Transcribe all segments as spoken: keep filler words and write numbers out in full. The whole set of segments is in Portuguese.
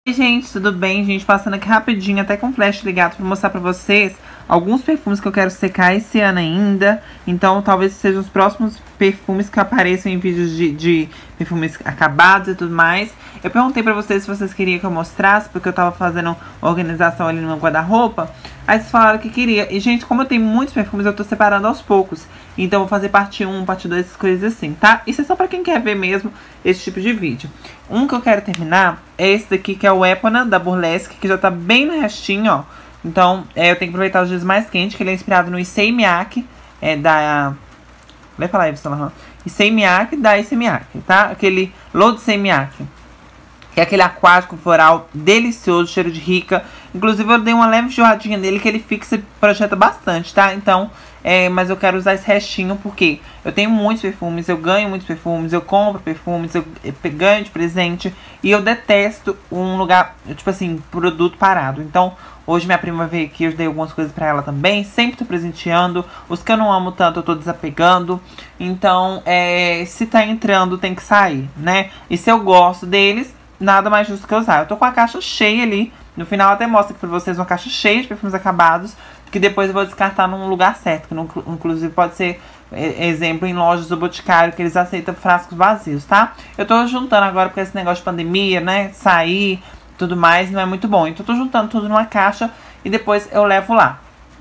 Oi gente, tudo bem? Gente, passando aqui rapidinho, até com flash ligado pra mostrar pra vocês alguns perfumes que eu quero secar esse ano ainda. Então talvez sejam os próximos perfumes que apareçam em vídeos de, de perfumes acabados e tudo mais. Eu perguntei pra vocês se vocês queriam que eu mostrasse, porque eu tava fazendo organização ali no meu guarda-roupa. Aí vocês falaram que queria. E gente, como eu tenho muitos perfumes, eu tô separando aos poucos. Então eu vou fazer parte um, parte dois, essas coisas assim, tá? Isso é só pra quem quer ver mesmo esse tipo de vídeo. Um que eu quero terminar é esse daqui, que é o Epona, da Burlesque, que já tá bem no restinho, ó. Então, é, eu tenho que aproveitar os dias mais quentes, que ele é inspirado no Issey Miyake, é da... Vai falar aí, pessoal. Issey Miyake, da Issey Miyake, tá? Aquele L'Eau de Issey Miyake. Que é aquele aquático floral delicioso, cheiro de rica. Inclusive eu dei uma leve jorradinha nele que ele fixa e projeta bastante, tá? Então, é, mas eu quero usar esse restinho porque eu tenho muitos perfumes, eu ganho muitos perfumes, eu compro perfumes, eu, eu ganho de presente. E eu detesto um lugar, tipo assim, produto parado. Então, hoje minha prima veio aqui, eu dei algumas coisas pra ela também. Sempre tô presenteando. Os que eu não amo tanto, eu tô desapegando. Então, é, se tá entrando, tem que sair, né? E se eu gosto deles, nada mais justo que eu usar. Eu tô com a caixa cheia ali. No final eu até mostro aqui pra vocês uma caixa cheia de perfumes acabados, que depois eu vou descartar num lugar certo. Que não, inclusive pode ser, exemplo, em lojas do Boticário, que eles aceitam frascos vazios, tá? Eu tô juntando agora porque esse negócio de pandemia, né? Sair, tudo mais, não é muito bom. Então eu tô juntando tudo numa caixa e depois eu levo lá.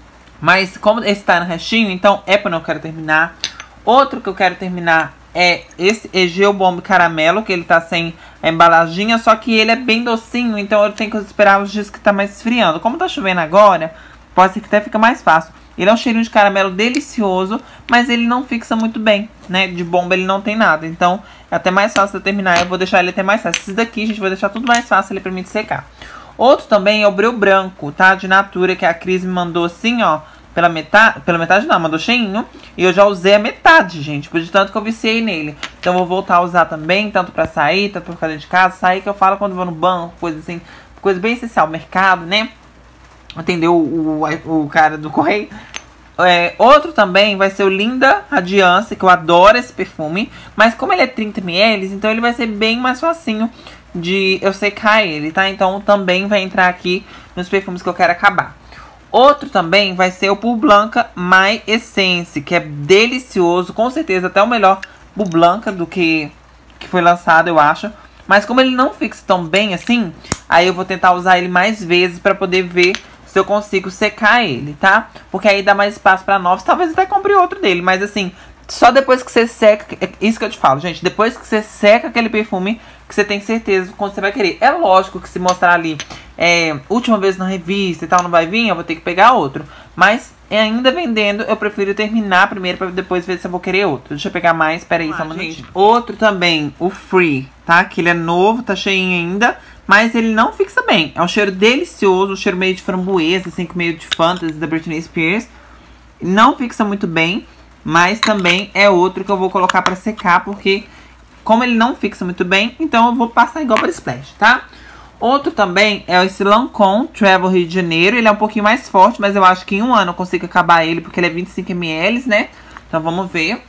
Mas como esse tá no restinho, então é pra eu quero terminar. Outro que eu quero terminar é esse Egeu Bomb Caramelo, que ele tá sem a embalaginha, só que ele é bem docinho, então eu tenho que esperar os dias que tá mais esfriando. Como tá chovendo agora, pode ser que até fica mais fácil. Ele é um cheirinho de caramelo delicioso, mas ele não fixa muito bem, né? De bomba ele não tem nada, então é até mais fácil de eu terminar. Eu vou deixar ele até mais fácil. Esses daqui, gente, vou deixar tudo mais fácil ali pra mim de secar. Outro também é o Breu Branco, tá? De Natura, que a Cris me mandou assim, ó. Pela metade, pela metade não, mandou cheinho. E eu já usei a metade, gente, por de tanto que eu viciei nele. Então eu vou voltar a usar também, tanto pra sair, tanto pra ficar dentro de casa. Sair que eu falo quando vou no banco, coisa assim, coisa bem essencial, mercado, né? Entendeu o, o, o cara do correio. É, outro também vai ser o Linda Radiance, que eu adoro esse perfume. Mas como ele é trinta mililitros, então ele vai ser bem mais facinho de eu secar ele, tá? Então também vai entrar aqui nos perfumes que eu quero acabar. Outro também vai ser o Pour Blanca My Essence, que é delicioso, com certeza até o melhor Pour Blanca do que, que foi lançado, eu acho. Mas como ele não fixa tão bem assim, aí eu vou tentar usar ele mais vezes pra poder ver se eu consigo secar ele, tá? Porque aí dá mais espaço pra novos, talvez até compre outro dele, mas assim, só depois que você seca, é isso que eu te falo, gente, depois que você seca aquele perfume, que você tem certeza quando você vai querer. É lógico que se mostrar ali, é, última vez na revista e tal, não vai vir, eu vou ter que pegar outro. Mas ainda vendendo, eu prefiro terminar primeiro pra depois ver se eu vou querer outro. Deixa eu pegar mais, peraí, só um minutinho. Outro também, o Free, tá? Que ele é novo, tá cheinho ainda, mas ele não fixa bem. É um cheiro delicioso, um cheiro meio de framboesa, assim, com meio de fantasy da Britney Spears. Não fixa muito bem, mas também é outro que eu vou colocar pra secar, porque como ele não fixa muito bem, então eu vou passar igual para Splash, tá? Outro também é esse Lancôme Travel Rio de Janeiro. Ele é um pouquinho mais forte, mas eu acho que em um ano eu consigo acabar ele, porque ele é vinte e cinco mililitros, né? Então vamos ver.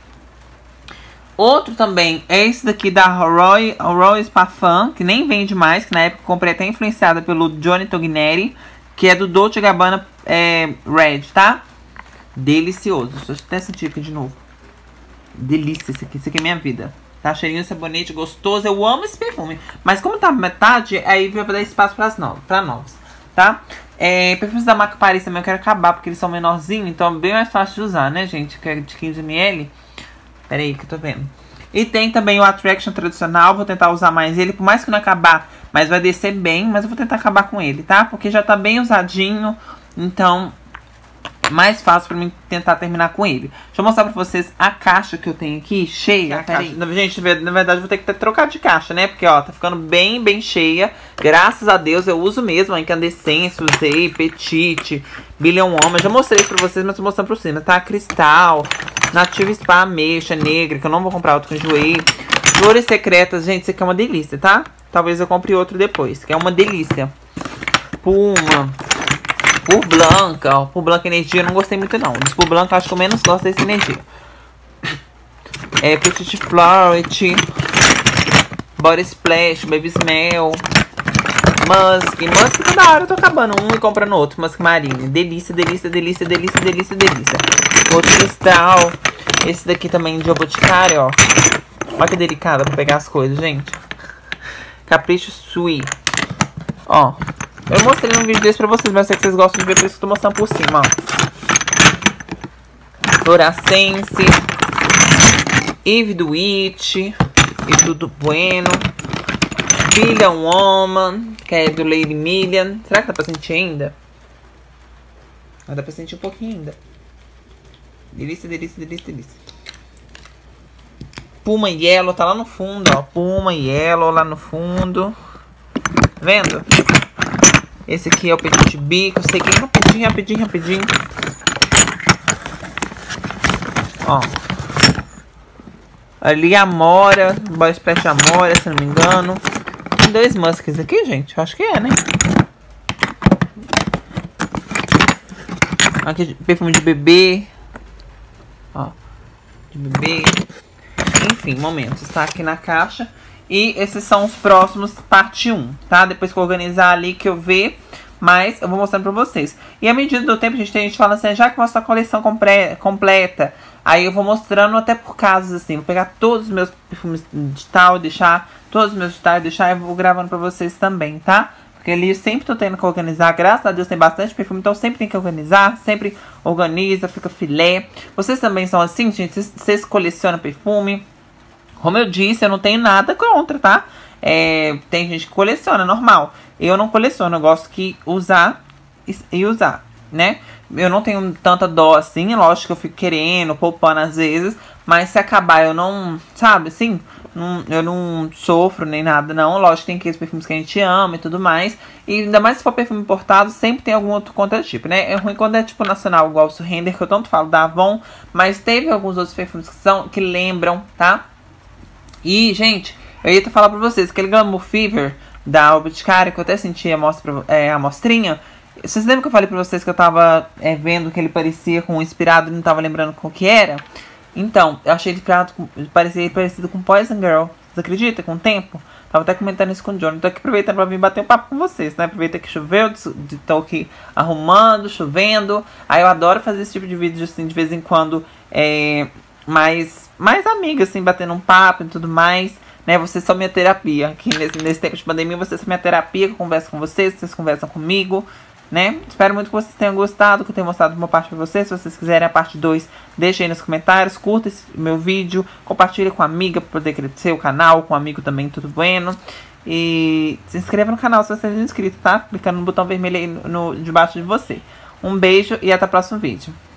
Outro também é esse daqui da Roy, Roy's Parfum, que nem vende mais, que na época eu comprei até influenciada pelo Johnny Togneri, que é do Dolce and Gabbana é, Red, tá? Delicioso. Deixa eu até sentir aqui de novo. Delícia esse aqui, esse aqui é minha vida. Tá, cheirinho de sabonete, gostoso. Eu amo esse perfume. Mas como tá metade, aí vai dar espaço pras novos, pra novos, tá? É, perfumes da marca Paris também eu quero acabar, porque eles são menorzinhos. Então é bem mais fácil de usar, né, gente? Que é de quinze mililitros. Pera aí que eu tô vendo. E tem também o Attraction tradicional. Vou tentar usar mais ele, por mais que não acabar. Mas vai descer bem, mas eu vou tentar acabar com ele, tá? Porque já tá bem usadinho. Então mais fácil pra mim tentar terminar com ele. Deixa eu mostrar pra vocês a caixa que eu tenho aqui, cheia. A caixa. Gente, na verdade, eu vou ter que ter trocado de caixa, né? Porque, ó, tá ficando bem, bem cheia. Graças a Deus, eu uso mesmo a Incandescência, usei, Petite, Billion Woman. Eu já mostrei pra vocês, mas tô mostrando por cima, tá? Cristal, Nativa Spa, Ameixa, Negra, que eu não vou comprar outro que eu enjoei. Flores Secretas, gente, isso aqui é uma delícia, tá? Talvez eu compre outro depois, que é uma delícia. Puma. Pour Blanca, ó, Pour Blanca Energia eu não gostei muito não. Dos Pour Blanca eu acho que eu menos gosto dessa energia. É Petite Floret, Body Splash, Baby Smell, Musk, Musk toda hora eu tô acabando um e comprando outro. Musk Marine, delícia, delícia, delícia, delícia, delícia, delícia. Outro cristal. Esse daqui também de Boticário, ó. Olha que delicada pra pegar as coisas, gente. Capricho Sui. Ó, eu mostrei um vídeo desse pra vocês, mas eu sei que vocês gostam de ver, por isso que eu tô mostrando por cima, ó. Florescense. Eve do It. E tudo bueno. Billion Woman, que é do Lady Million. Será que dá pra sentir ainda? Ah, dá pra sentir um pouquinho ainda. Delícia, delícia, delícia, delícia. Puma Yellow, tá lá no fundo, ó. Puma Yellow lá no fundo. Tá vendo? Esse aqui é o Petit Bico. Eu sei que é rapidinho, rapidinho, rapidinho. Ó. Ali Amora, Boy Splash Amora, se não me engano. Tem dois Musks aqui, gente. Acho que é, né? Aqui, perfume de bebê. Ó. De bebê. Enfim, momentos. Tá aqui na caixa. E esses são os próximos, parte um, tá? Depois que eu organizar ali, que eu ver. Mas eu vou mostrando pra vocês. E à medida do tempo, a gente tem gente falando assim, já que mostra a coleção compre completa. Aí eu vou mostrando até por casos, assim. Vou pegar todos os meus perfumes de tal, deixar todos os meus de tal, deixar e vou gravando pra vocês também, tá? Porque ali eu sempre tô tendo que organizar. Graças a Deus tem bastante perfume, então sempre tem que organizar. Sempre organiza, fica filé. Vocês também são assim, gente? Vocês, vocês colecionam perfume? Como eu disse, eu não tenho nada contra, tá? É, tem gente que coleciona, normal. Eu não coleciono, eu gosto que usar e usar, né? Eu não tenho tanta dó assim, lógico que eu fico querendo, poupando às vezes. Mas se acabar, eu não, sabe, assim, não, eu não sofro nem nada, não. Lógico que tem aqueles perfumes que a gente ama e tudo mais. E ainda mais se for perfume importado, sempre tem algum outro contratipo, né? É ruim quando é tipo nacional, igual o Surrender, que eu tanto falo da Avon. Mas teve alguns outros perfumes que são, que lembram, tá? E, gente, eu ia falar pra vocês, aquele Glamour Fever da Boticário, que eu até senti a, mostra, é, a mostrinha. Vocês lembram que eu falei pra vocês que eu tava é, vendo que ele parecia com inspirado e não tava lembrando com o que era? Então, eu achei ele inspirado com, parecia parecido com Poison Girl. Vocês acreditam? Com o tempo? Tava até comentando isso com o Johnny. Tô aqui aproveitando pra vir bater um papo com vocês, né? Aproveita que choveu, tô aqui arrumando, chovendo. Aí eu adoro fazer esse tipo de vídeo, assim, de vez em quando, é, mais, mais amiga, assim, batendo um papo e tudo mais. Né, vocês são minha terapia. Aqui nesse, nesse tempo de pandemia, vocês são minha terapia. Que eu converso com vocês, vocês conversam comigo, né? Espero muito que vocês tenham gostado, que eu tenha mostrado uma parte pra vocês. Se vocês quiserem a parte dois, deixem aí nos comentários. Curta esse meu vídeo, compartilhe com a amiga pra poder crescer o canal, com um amigo também, tudo bueno. E se inscreva no canal se você não é inscrito, tá? Clicando no botão vermelho aí no, no, debaixo de você. Um beijo e até o próximo vídeo.